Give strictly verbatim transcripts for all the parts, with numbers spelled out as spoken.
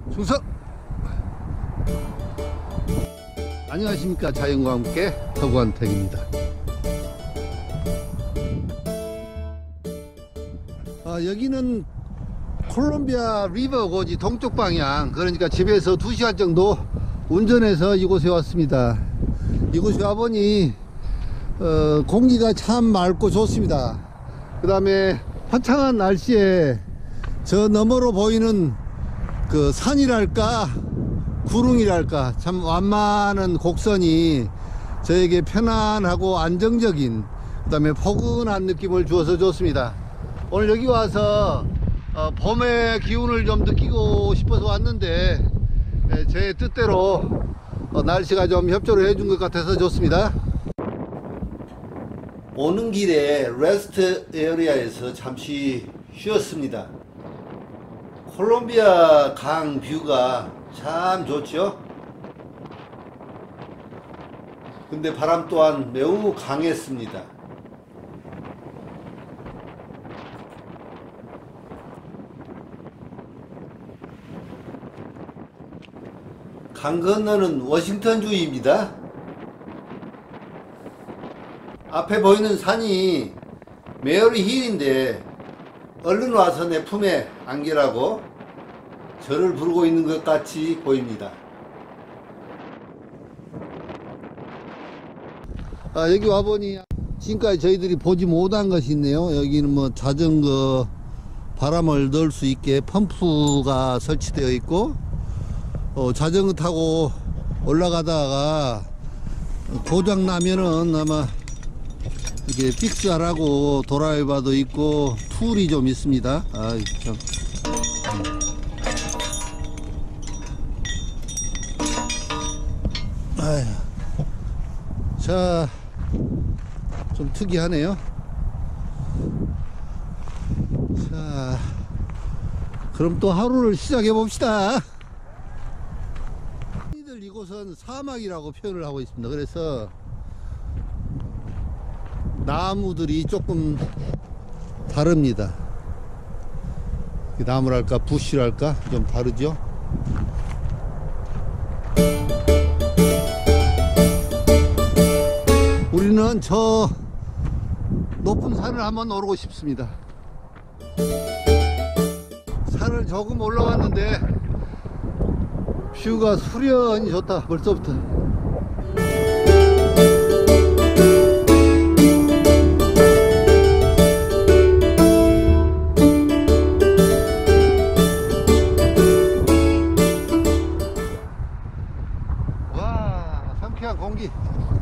충성! 안녕하십니까. 자연과 함께 서구한택입니다. 아, 여기는 콜롬비아 리버 고지 동쪽 방향, 그러니까 집에서 두 시간 정도 운전해서 이곳에 왔습니다. 이곳에 와보니 어, 공기가 참 맑고 좋습니다. 그 다음에 화창한 날씨에 저 너머로 보이는 그 산이랄까 구릉이랄까 참 완만한 곡선이 저에게 편안하고 안정적인, 그 다음에 포근한 느낌을 주어서 좋습니다. 오늘 여기 와서 어, 봄의 기운을 좀 느끼고 싶어서 왔는데 예, 제 뜻대로 어, 날씨가 좀 협조를 해준 것 같아서 좋습니다. 오는 길에 레스트 에리아에서 잠시 쉬었습니다. 콜롬비아 강 뷰가 참 좋죠. 근데 바람 또한 매우 강했습니다. 강 건너는 워싱턴주입니다. 앞에 보이는 산이 메어리 힐인데 얼른 와서 내 품에 안기라고 저를 부르고 있는 것 같이 보입니다. 아, 여기 와보니 지금까지 저희들이 보지 못한 것이 있네요. 여기는 뭐 자전거 바람을 넣을 수 있게 펌프가 설치되어 있고, 어, 자전거 타고 올라가다가 고장 나면은 아마 이게 픽스하라고 드라이버도 있고 툴이 좀 있습니다. 아, 참. 아휴. 자, 좀 특이하네요. 자, 그럼 또 하루를 시작해 봅시다. 이곳은 사막이라고 표현을 하고 있습니다. 그래서 나무들이 조금 다릅니다. 나무랄까 부시랄까 좀 다르죠. 우리는 저 높은 산을 한번 오르고 싶습니다. 산을 조금 올라왔는데 뷰가 수련이 좋다. 벌써부터. 와, 상쾌한 공기.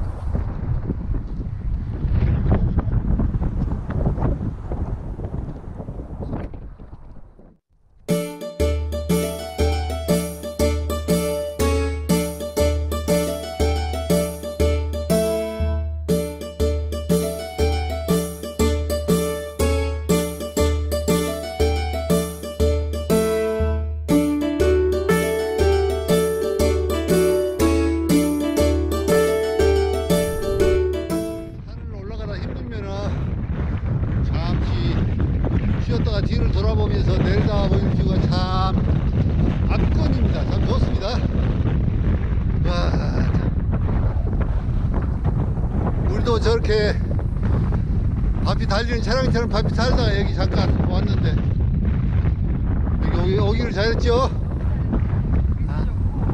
쉬었다가 뒤를 돌아보면서 내려다 보이는 뷰가 참 압권입니다. 참 좋습니다. 와, 우리도 저렇게 바퀴 달리는 차량처럼 바퀴 달다가 여기 잠깐 왔는데 여기 오기, 오기를 잘했죠? 아.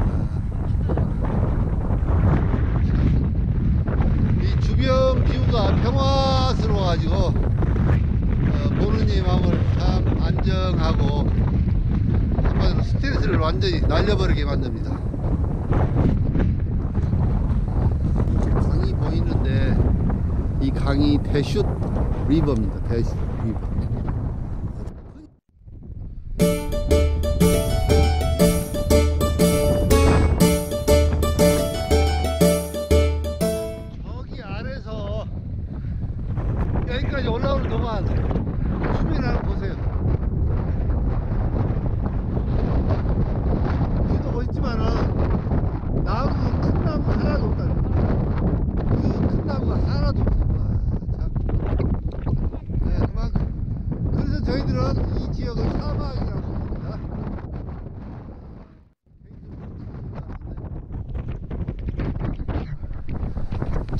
이 주변 뷰가 평화스러워가지고 보는 이 마음을 참 안정하고 한마디로 스트레스를 완전히 날려버리게 만듭니다. 강이 보이는데 이 강이 대슛 리버입니다. 대슛 리버. 저기 아래서 여기까지 올라오는 동안 수면 한번 보세요. 뷰도 멋있지만은 나무, 큰 나무 하나도 없다. 그 큰 나무가 하나도 없어. 와, 참. 네,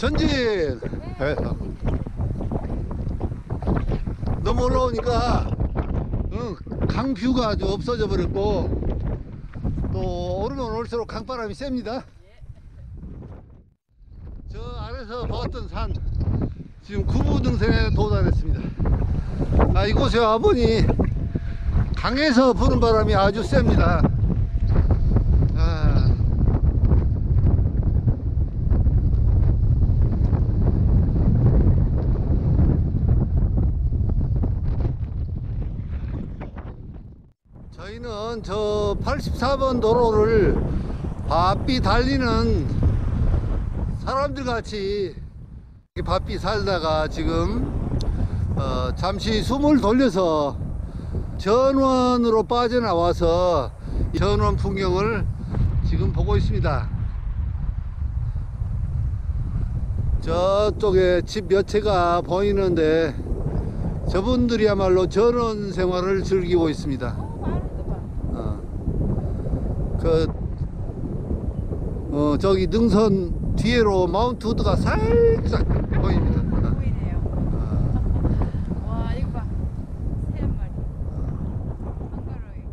전진. 네. 너무 올라오니까 응, 강뷰가 아주 없어져 버렸고 또 오르면 올수록 강바람이 셉니다. 저 아래서 봤던 산 지금 구부등산에 도달했습니다. 아, 이곳에 와보니 강에서 부는 바람이 아주 셉니다. 아. 저희는 저 팔십사 번 도로를 바삐 달리는 사람들 같이 바삐 살다가 지금 어 잠시 숨을 돌려서 전원으로 빠져나와서 전원 풍경을 지금 보고 있습니다. 저쪽에 집 몇 채가 보이는데 저분들이야말로 전원 생활을 즐기고 있습니다. 어, 그, 어, 저기 능선 뒤로 마운트 우드가 살짝 보입니다. 보이네요. 어. 와, 이거 봐. 새 한 마리. 한가로이.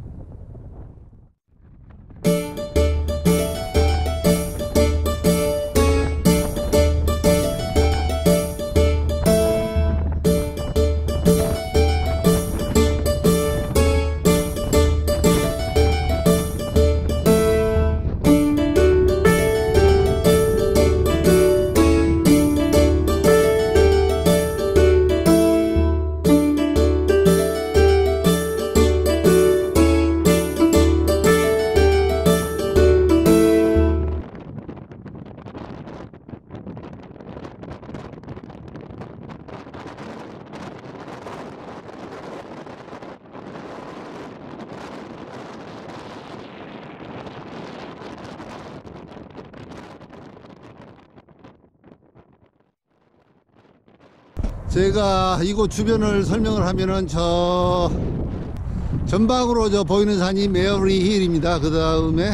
제가 이곳 주변을 설명을 하면은 저 전방으로 저 보이는 산이 메어리 힐입니다. 그 다음에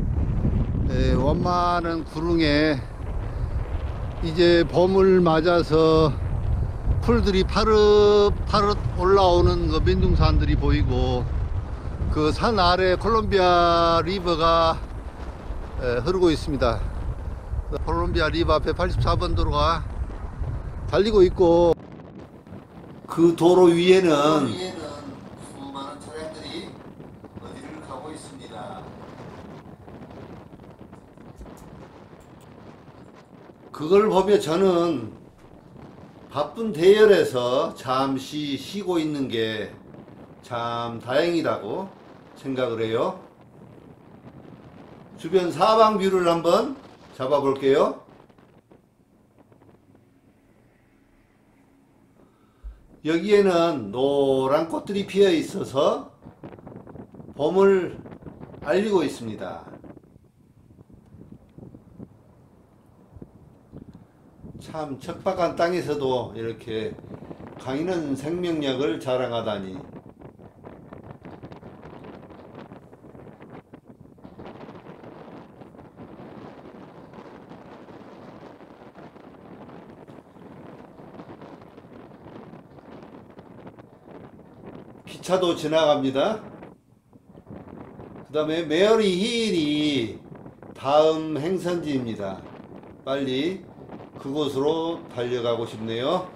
원만한 구릉에 이제 봄을 맞아서 풀들이 파릇파릇 올라오는 그 민둥산들이 보이고 그 산 아래 콜롬비아 리버가 흐르고 있습니다. 콜롬비아 리버 앞에 팔십사 번 도로가 달리고 있고 그 도로 위에는 수많은 차량들이 어디를 가고 있습니다. 그걸 보며 저는 바쁜 대열에서 잠시 쉬고 있는 게 참 다행이라고 생각을 해요. 주변 사방 뷰를 한번 잡아 볼게요. 여기에는 노란 꽃들이 피어 있어서 봄을 알리고 있습니다. 참 척박한 땅에서도 이렇게 강인한 생명력을 자랑하다니. 기차도 지나갑니다. 그 다음에 메어리 힐이 다음 행선지입니다. 빨리 그곳으로 달려가고 싶네요.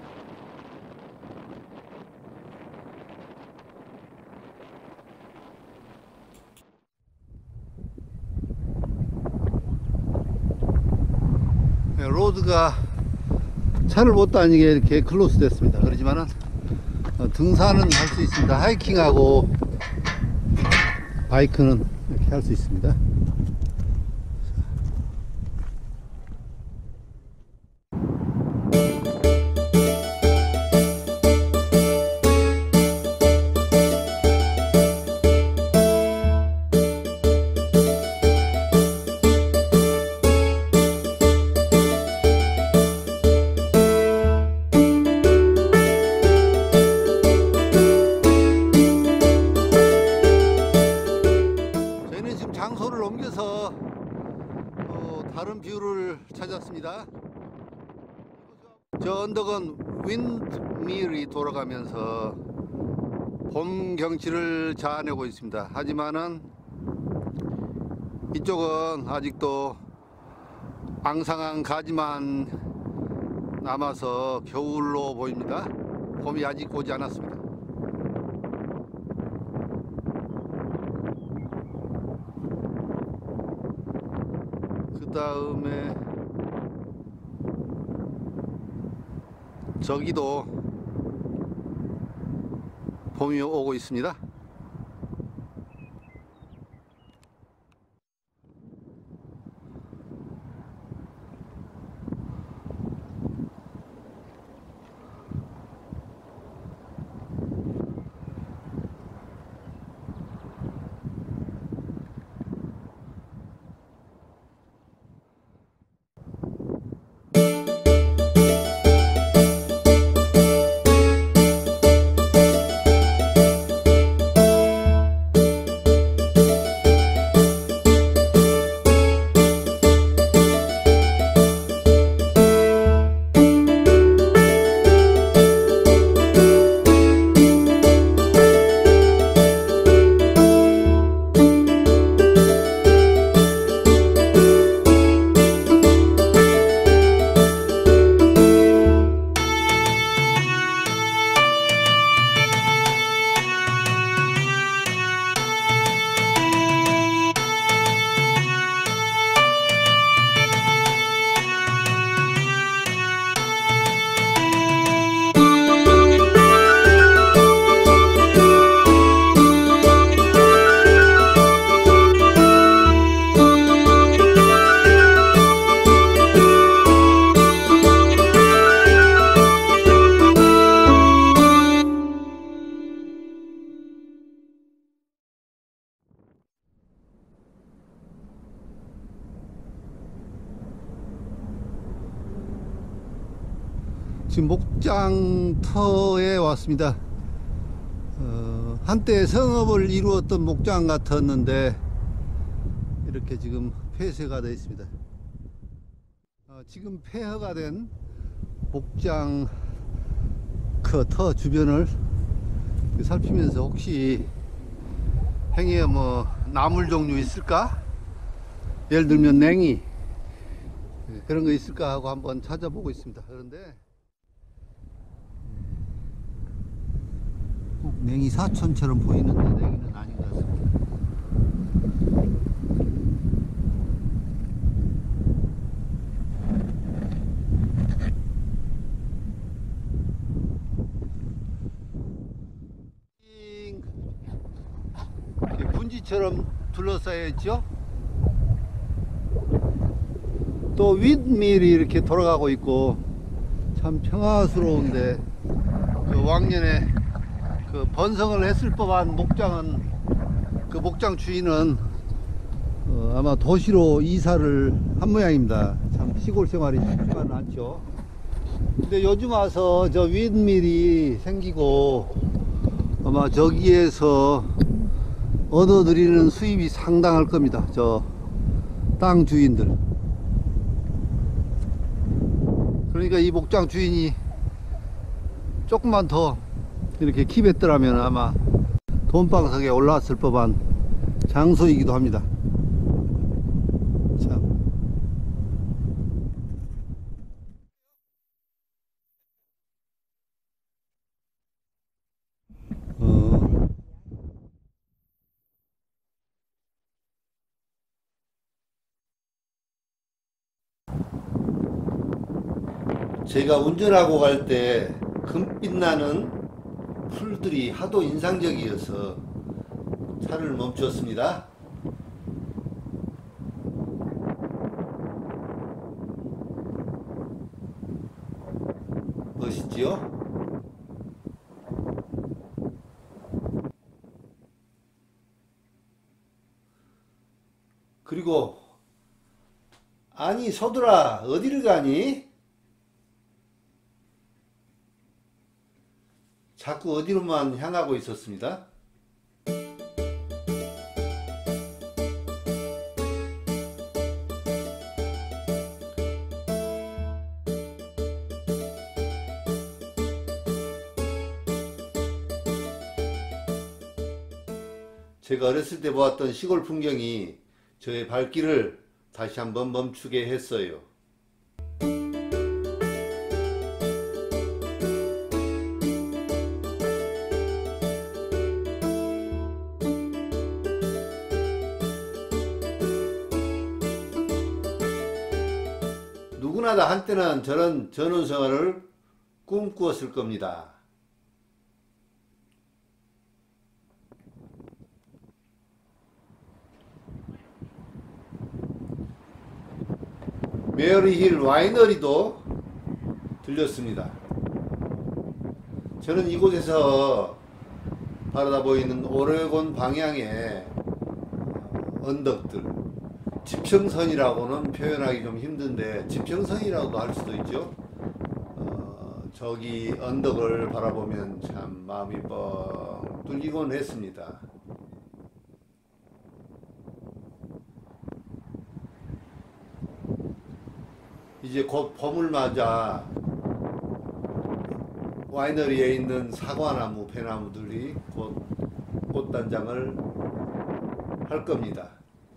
네, 로드가 차를 못 다니게 이렇게 클로스 됐습니다. 그렇지만은 어, 등산은 할 수 있습니다. 하이킹하고 바이크는 이렇게 할 수 있습니다. 장소를 옮겨서 어, 다른 뷰를 찾았습니다. 저 언덕은 윈드밀이 돌아가면서 봄 경치를 자아내고 있습니다. 하지만은 이쪽은 아직도 앙상한 가지만 남아서 겨울로 보입니다. 봄이 아직 오지 않았습니다. 그 다음에 저기도 봄이 오고 있습니다. 지금 목장터에 왔습니다. 어, 한때 성업을 이루었던 목장 같았는데 이렇게 지금 폐쇄가 되어 있습니다. 어, 지금 폐허가 된 목장 그 터 주변을 살피면서 혹시 행에 뭐 나물 종류 있을까? 예를 들면 냉이 그런 거 있을까 하고 한번 찾아보고 있습니다. 그런데 꼭 냉이 사촌처럼 보이는데 냉이는 아닌 것 같습니다. 분지처럼 둘러싸여 있죠. 또 윗밀이 이렇게 돌아가고 있고 참 평화스러운데 그 왕년에 그 번성을 했을 법한 목장은 그 목장 주인은 어 아마 도시로 이사를 한 모양입니다. 참 시골 생활이 쉽지만은 않죠. 근데 요즘 와서 저 윗밀이 생기고 아마 저기에서 얻어들이는 수입이 상당할 겁니다. 저 땅 주인들. 그러니까 이 목장 주인이 조금만 더 이렇게 킵했더라면 아마 돈방석에 올라왔을 법한 장소이기도 합니다. 참. 어. 제가 운전하고 갈 때 금빛 나는 풀들이 하도 인상적이어서 차를 멈추었습니다. 멋있지요? 그리고 아니 서둘아 어디를 가니? 자꾸 어디로만 향하고 있었습니다. 제가 어렸을 때 보았던 시골 풍경이 저의 발길을 다시 한번 멈추게 했어요. 누구나 다 한때는 저런 전원 생활을 꿈꾸었을 겁니다. 메어리힐 와이너리도 들렸습니다. 저는 이곳에서 바라다 보이는 오레곤 방향의 언덕들, 지평선이라고는 표현하기 좀 힘든데 지평선이라고도 할 수도 있죠. 어, 저기 언덕을 바라보면 참 마음이 뻥 뚫리곤 했습니다. 이제 곧 봄을 맞아 와이너리에 있는 사과나무, 배나무들이 곧 꽃단장을 할 겁니다.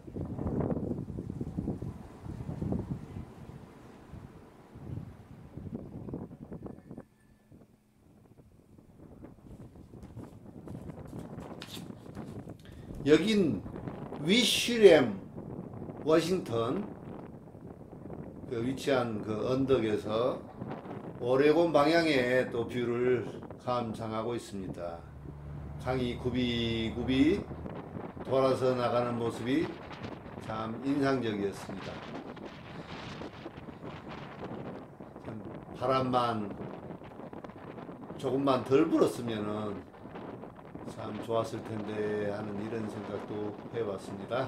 여긴 위시램 워싱턴 그 위치한 그 언덕에서 오레곤 방향의 또 뷰를 감상하고 있습니다. 강이 굽이굽이 돌아서 나가는 모습이 참 인상적이었습니다. 바람만 조금만 덜 불었으면은 참 좋았을 텐데 하는 이런 생각도 해봤습니다.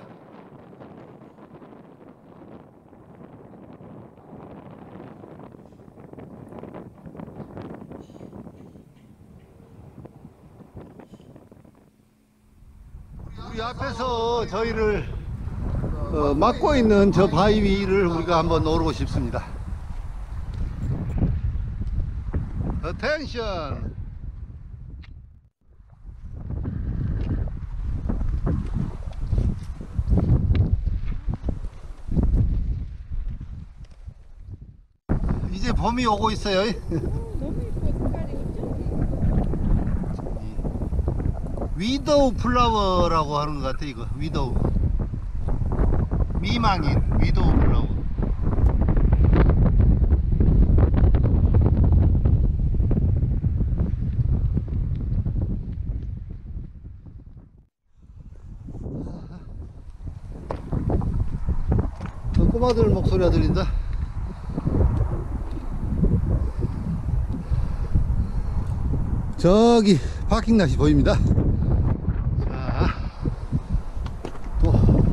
우리 앞에서 저희를 어, 막고 있는 저 바위 위를 우리가 한번 오르고 싶습니다. 어텐션! 이제 봄이 오고 있어요. 너무 예뻐 색깔이 그죠? 위도우 플라워라고 하는 것 같아. 이거 위도우 미망인 위도우 플라워. 또 꼬마들 목소리가 들린다. 저기 파킹 낫이 보입니다. 자, 또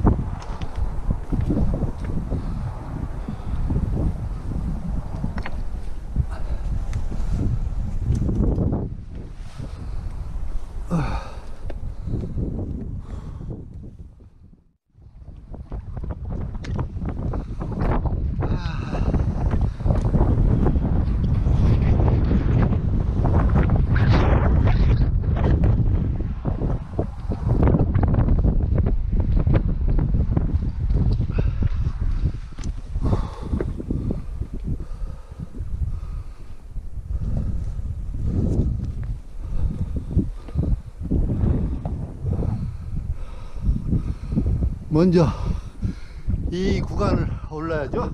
먼저 이 구간을 올라야죠.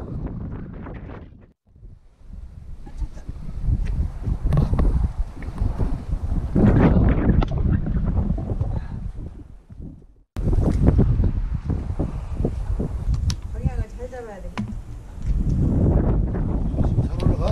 방향을 잘 잡아야 돼. 잘 올라가.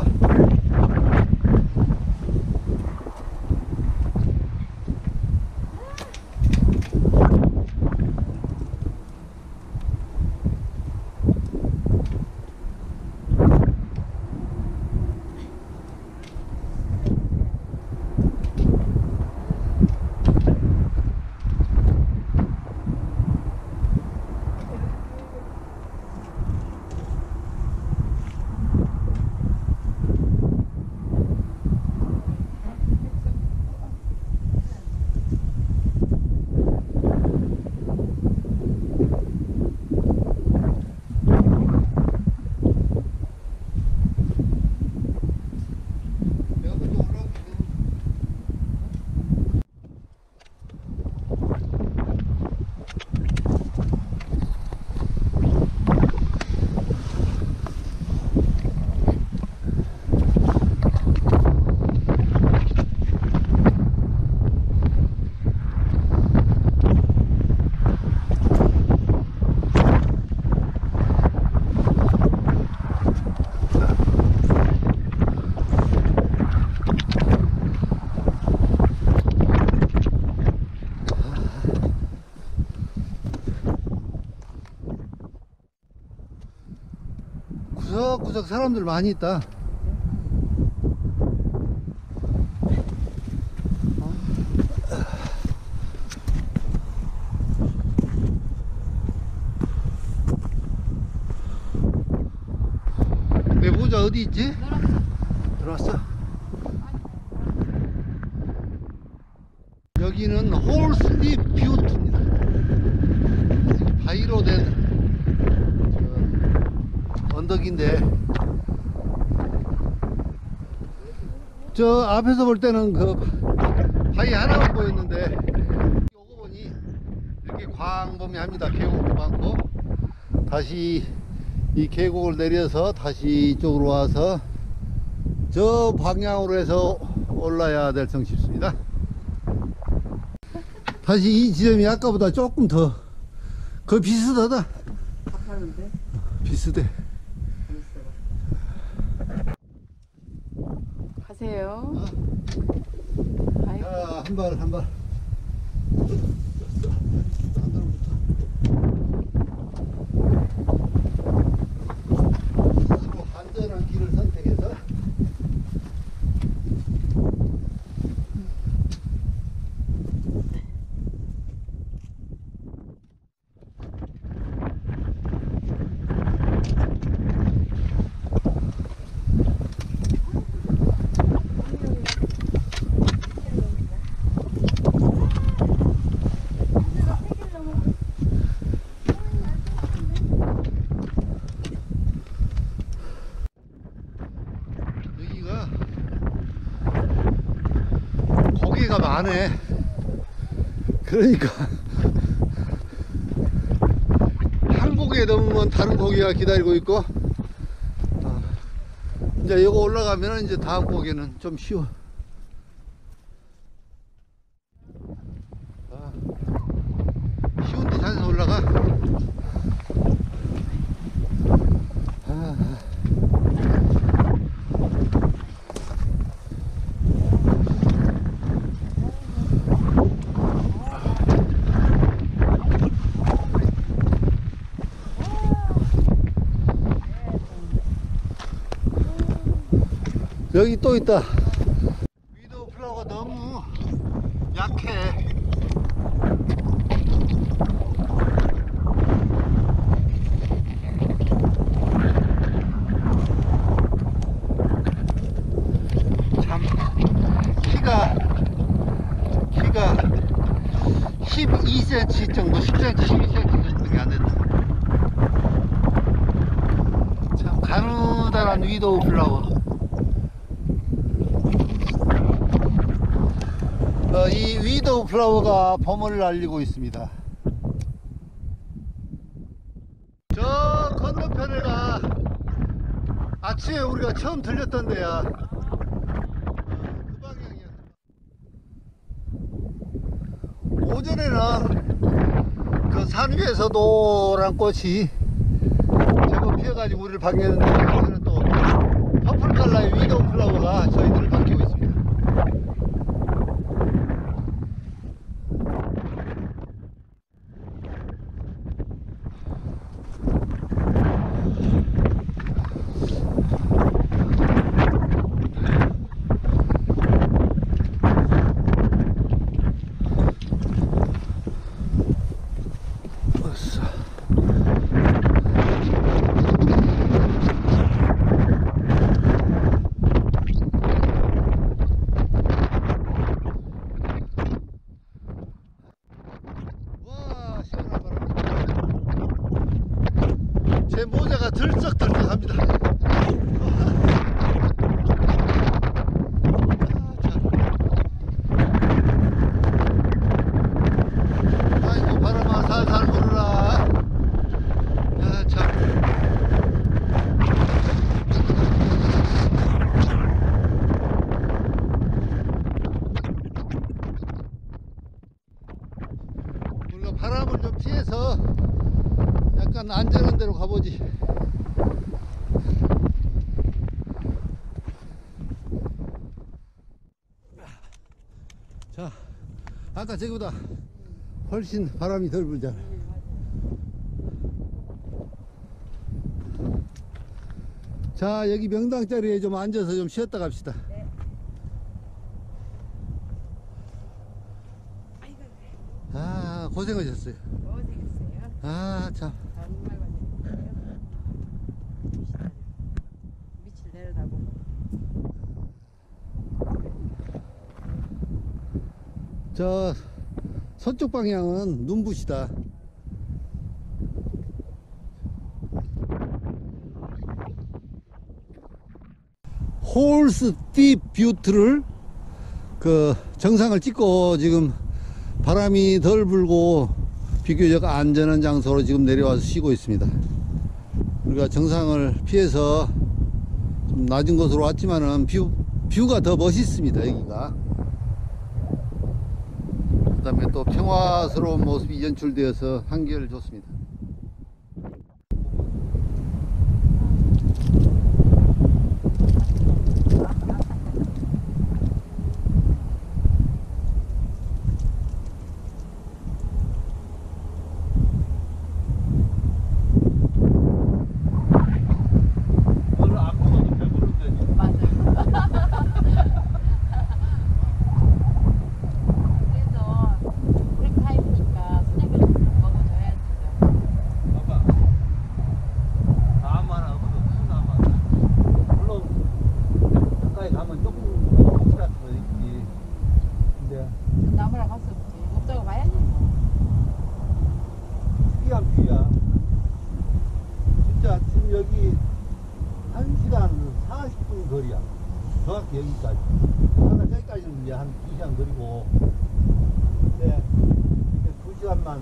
구석구석 사람들 많이 있다. 내 모자 어디 있지? 들어왔어? 여기는 홀스립 뷰트입니다. 바위로 된 저 언덕인데, 저 앞에서 볼 때는 그 바위 하나만 보였는데 오고 보니 이렇게 광범위합니다. 계곡도 많고. 다시 이 계곡을 내려서 다시 이쪽으로 와서 저 방향으로 해서 올라야 될 성 싶습니다. 다시 이 지점이 아까보다 조금 더 그 비슷하다. 하는데 비슷해. 가세요. 어? 아이고. 자, 한 발, 한 발. 서로 안전한 길을 선택해서 여기가 고기가 많네. 그러니까 한 고기에 넘으면 다른 고기가 기다리고 있고, 어, 이제 이거 올라가면 이제 다음 고기는 좀 쉬워. 아, 쉬운데 찾아서 올라가. 아. 여기 또 있다. 위도우 플라워가 너무 약해. 참 키가 키가 십이 센티미터 정도, 십 센티미터, 십이 센티미터 정도밖에 안 된다. 참 가느다란 위도우 플라워. 어, 이 위도우 플라워가 봄을 알리고 있습니다. 저 건너편에가 아침에 우리가 처음 들렸던 데야. 그 방향이야. 오전에는 그 산 위에서 노란 꽃이 제법 피어가지고 우리를 반겼는데, 오늘은 또 퍼플 컬러의 위도우 플라워가 저희들을 반기고 있습니다. 제 모자가 들썩들썩합니다. 아이고 바람아 살살 불어라. 아, 참. 우리가 바람을 좀 피해서 약간 안전한 데로 가보지. 자, 아까 저기보다 훨씬 바람이 덜 불잖아. 자, 여기 명당 자리에 좀 앉아서 좀 쉬었다 갑시다. 네. 아이고, 아, 고생하셨어요. 뭐 되겠어요? 아, 참. 정말 고생했어요. 밑을 내려다보고. 저 서쪽 방향은 눈부시다. 홀스 딥 뷰트를 그 정상을 찍고 지금 바람이 덜 불고 비교적 안전한 장소로 지금 내려와서 쉬고 있습니다. 우리가 정상을 피해서 좀 낮은 곳으로 왔지만은 뷰, 뷰가 더 멋있습니다. 여기가. 그 다음에 또 평화스러운 모습이 연출되어서 한결 좋습니다. 나무랑 갈 수 없지. 없다고 봐야지. 특이한 뷰야. 진짜 지금 여기 한 시간 사십 분 거리야. 정확히 여기까지. 아까 저기까지는 이제 한 두 시간 거리고. 근데 이게 두 시간만.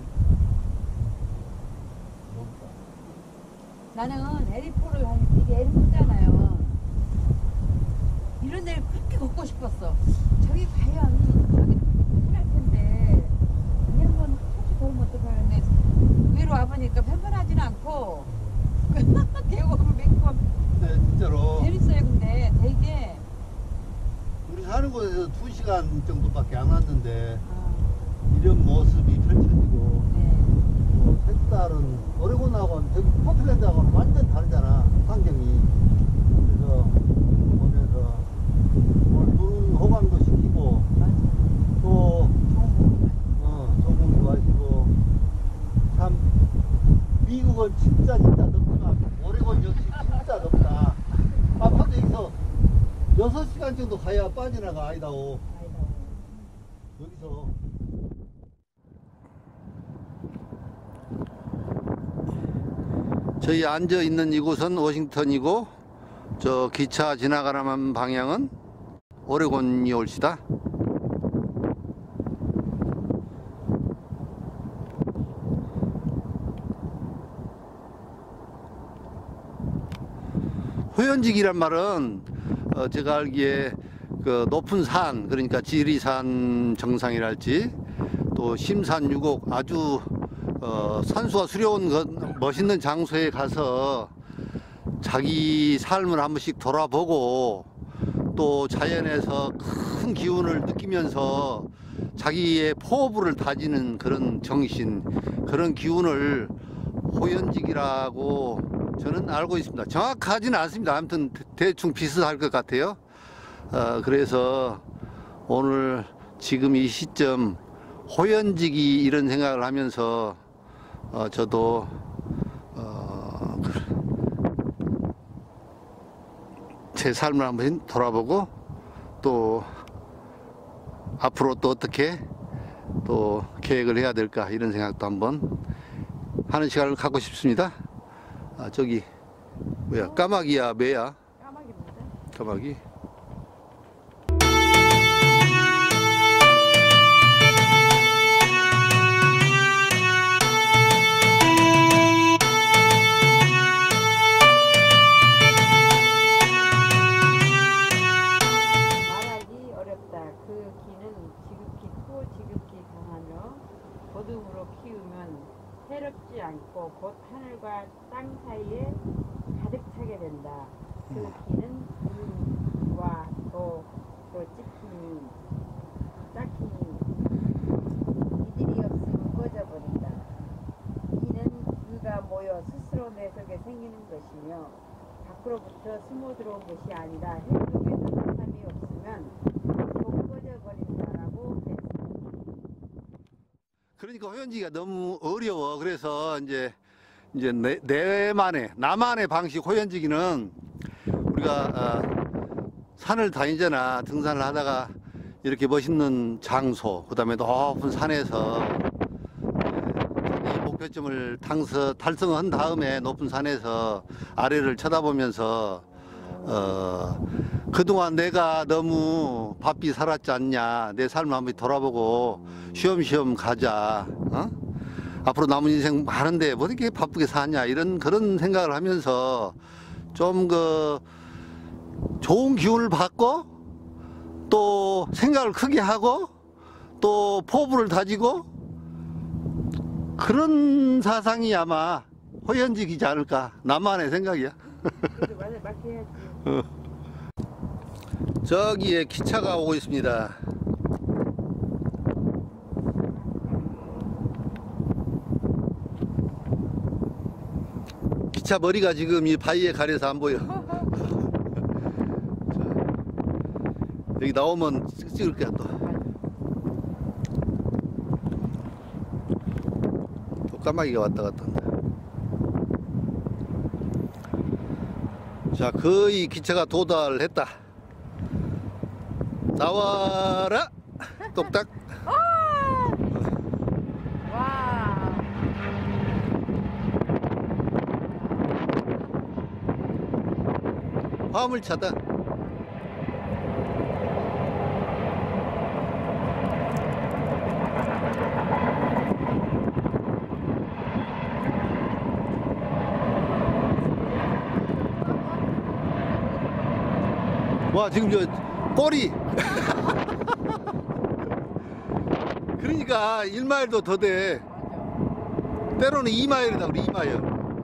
나는 에리포를 이게 에리포잖아요. 이런 데를 그렇게 걷고 싶었어. 저기 과연 저기 편할 텐데 그냥 한번 혹시 걸으면 어떡하는데 위로 와보니까 편편하지는 않고 계곡을 맺고 근데 진짜로 재밌어요. 근데 되게 우리 사는 곳에서 두 시간 정도밖에 안 왔는데 어, 이런 모습이 펼쳐지고 네. 뭐 색다른 오레곤하고는 저기 포틀랜드하고는 완전 다르잖아 환경이. 그래서 보면서 오늘 눈 호강도 시키고 맞아. 또 좋은 어, 조국이 마시고 참 미국은 진짜 진짜 덥구나. 오레곤 역시 진짜 덥다. 아파도 여기서 여섯 시간 정도 가야 빠지나가 아이다오. 아이다. 여기서 저희 앉아 있는 이곳은 워싱턴이고 저 기차 지나가는 방향은 오레곤이 올시다. 호연직이란 말은 어 제가 알기에 그 높은 산, 그러니까 지리산 정상이랄지 또 심산 유곡 아주 어 산수가 수려운 것, 멋있는 장소에 가서 자기 삶을 한 번씩 돌아보고 또 자연에서 큰 기운을 느끼면서 자기의 포부를 다지는 그런 정신, 그런 기운을 호연직이라고 저는 알고 있습니다. 정확하지는 않습니다. 아무튼 대충 비슷할 것 같아요. 어, 그래서 오늘 지금 이 시점 호연직이 이런 생각을 하면서 어, 저도 어, 제 삶을 한번 돌아보고 또 앞으로 또 어떻게 또 계획을 해야 될까 이런 생각도 한번 하는 시간을 갖고 싶습니다. 아, 저기 뭐야, 까마귀야 매야? 까마귀입니다. 까마귀. 말하기 어렵다. 그 기는 지극히 크고 지극히 강하며 거듭으로 키우면 해롭지 않고 곧 하늘과 땅 사이에 가득 차게 된다. 그 기는 이와 또, 또 찢기니 짝히니 이들이 없으면 꺼져버린다. 이는 그가 모여 스스로 내 속에 생기는 것이며 밖으로부터 스모 들어온 것이 아니라 행동에서 사람이 없으면 못 꺼져버린다라고 했습니다. 그러니까 호연지기가 너무 어려워. 그래서 이제 이제 내, 내만의 나만의 방식 호연지기는 우리가 어, 산을 다니잖아. 등산을 하다가 이렇게 멋있는 장소, 그다음에 높은 산에서 이 목표점을 탕서, 달성한 다음에 높은 산에서 아래를 쳐다보면서 어, 그동안 내가 너무 바삐 살았지 않냐, 내 삶을 한번 돌아보고 쉬엄쉬엄 가자. 어? 앞으로 남은 인생 많은데 뭐 이렇게 바쁘게 사냐, 이런 그런 생각을 하면서 좀 그 좋은 기운을 받고 또 생각을 크게 하고 또 포부를 다지고 그런 사상이 아마 호연지기지 않을까, 나만의 생각이야. 맞아, 맞게 해야지. 어. 저기에 기차가 오고 있습니다. 기차 머리가 지금 이 바위에 가려서 안 보여. 여기 나오면 찍을 거야 또. 또 까마귀가 왔다 갔다 한다. 자, 거의 기차가 도달했다. 나와라! 똑딱! 와. 화물차다. 와, 지금 저 꼬리. 그러니까 일 마일도 더 돼. 때로는 이 마일이다 그래. 이 마일.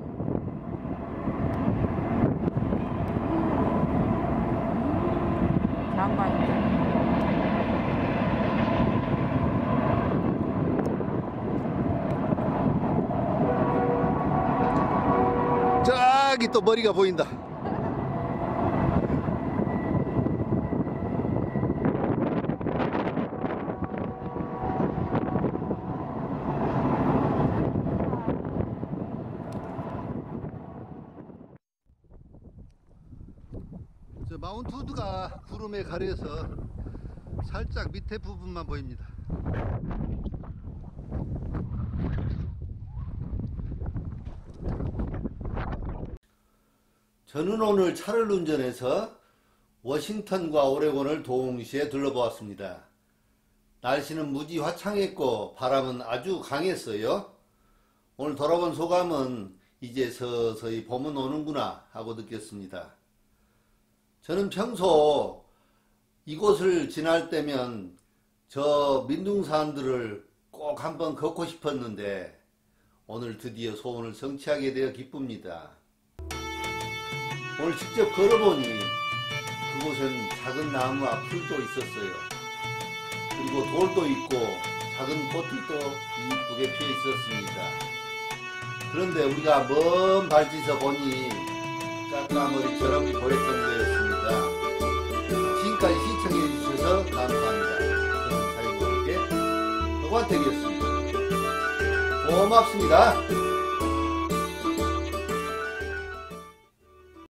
장관. 저기 또 머리가 보인다. 저 마운트 우드가 구름에 가려서 살짝 밑에 부분만 보입니다. 저는 오늘 차를 운전해서 워싱턴과 오레곤을 동시에 둘러보았습니다. 날씨는 무지 화창했고 바람은 아주 강했어요. 오늘 돌아본 소감은 이제 서서히 봄은 오는구나 하고 느꼈습니다. 저는 평소 이곳을 지날 때면 저 민둥산들을 꼭 한번 걷고 싶었는데 오늘 드디어 소원을 성취하게 되어 기쁩니다. 오늘 직접 걸어보니 그곳엔 작은 나무와 풀도 있었어요. 그리고 돌도 있고 작은 꽃들도 이쁘게 피어 있었습니다. 그런데 우리가 먼 발치에서 보니 까까머리 저람이 보였던 거였습니다. 지금까지 시청해 주셔서 감사합니다. 저는 사인공개 허관택이었습니다. 고맙습니다.